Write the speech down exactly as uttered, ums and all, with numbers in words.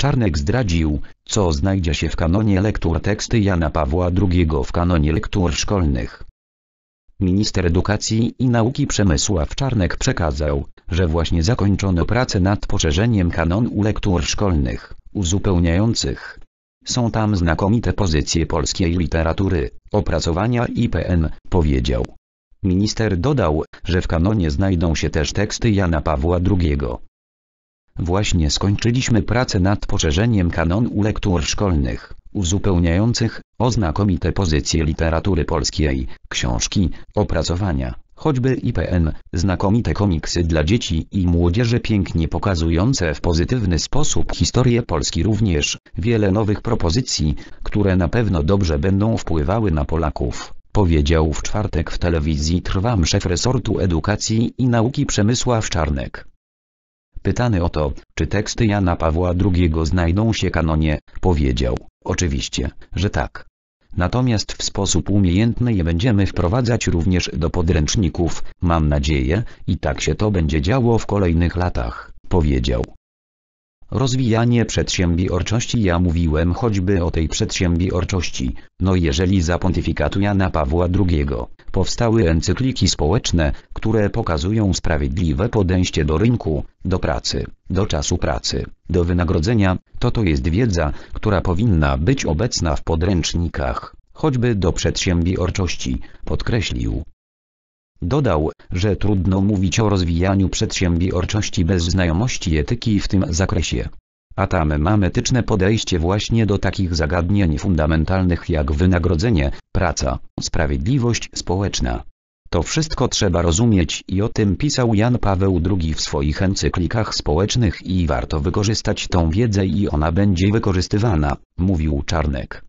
Czarnek zdradził, co znajdzie się w kanonie lektur teksty Jana Pawła drugiego w kanonie lektur szkolnych. Minister Edukacji i Nauki Przemysław Czarnek przekazał, że właśnie zakończono pracę nad poszerzeniem kanonu lektur szkolnych, uzupełniających. Są tam znakomite pozycje polskiej literatury, opracowania I P N, powiedział. Minister dodał, że w kanonie znajdą się też teksty Jana Pawła drugiego. Właśnie skończyliśmy pracę nad poszerzeniem kanonu lektur szkolnych, uzupełniających, o znakomite pozycje literatury polskiej, książki, opracowania, choćby I P N, znakomite komiksy dla dzieci i młodzieży pięknie pokazujące w pozytywny sposób historię Polski, również wiele nowych propozycji, które na pewno dobrze będą wpływały na Polaków, powiedział w czwartek w telewizji Trwam szef resortu edukacji i nauki Przemysław Czarnek. Pytany o to, czy teksty Jana Pawła drugiego znajdą się w kanonie, powiedział, oczywiście, że tak. Natomiast w sposób umiejętny je będziemy wprowadzać również do podręczników, mam nadzieję, i tak się to będzie działo w kolejnych latach, powiedział. Rozwijanie przedsiębiorczości. Ja mówiłem choćby o tej przedsiębiorczości, no jeżeli za pontyfikatu Jana Pawła drugiego powstały encykliki społeczne, które pokazują sprawiedliwe podejście do rynku, do pracy, do czasu pracy, do wynagrodzenia, to to jest wiedza, która powinna być obecna w podręcznikach, choćby do przedsiębiorczości, podkreślił. Dodał, że trudno mówić o rozwijaniu przedsiębiorczości bez znajomości etyki w tym zakresie. A tam mamy etyczne podejście właśnie do takich zagadnień fundamentalnych jak wynagrodzenie, praca, sprawiedliwość społeczna. To wszystko trzeba rozumieć i o tym pisał Jan Paweł drugi w swoich encyklikach społecznych i warto wykorzystać tą wiedzę i ona będzie wykorzystywana, mówił Czarnek.